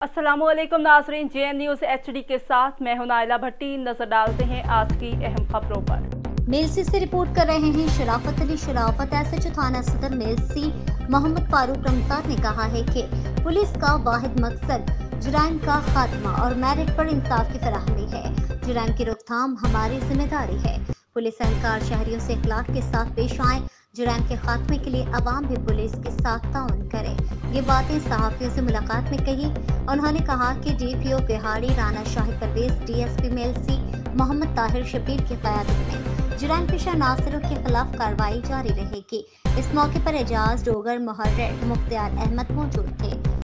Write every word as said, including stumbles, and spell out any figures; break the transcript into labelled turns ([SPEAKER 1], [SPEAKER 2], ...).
[SPEAKER 1] अस्सलामुअलैकुम नाज़रीन, J N news H D के साथ मैं हूं नाइला भट्टी। नजर डालते हैं आज की अहम खबरों पर।
[SPEAKER 2] मेलसी से रिपोर्ट कर रहे हैं शराफत अली शराफत। एस एच ओ थाना सदर मेलसी मोहम्मद फारूक रमजान ने कहा है कि पुलिस का वाहिद मकसद जुराइम का खात्मा और मेरिट पर इंसाफ की फराहमी है। जुराइम की रोकथाम हमारी जिम्मेदारी है। पुलिस एहलकार शहरियों से इखलाक के साथ पेश आए। जुराइम के खात्मे के लिए अवाम भी पुलिस के साथ ताउन करे। ये बातें सहाफियों से मुलाकात में कही। उन्होंने कहा कि डी पी ओ बिहाड़ी Rana Shahi Parvez, D S P Mailsi Mohammad Tahir Shabbir की क़यादत में जुराइम पेशा नासिरों के खिलाफ कार्रवाई जारी रहेगी। इस मौके पर एजाज डोगर, मुहर्रिर मुख्तियार अहमद मौजूद थे।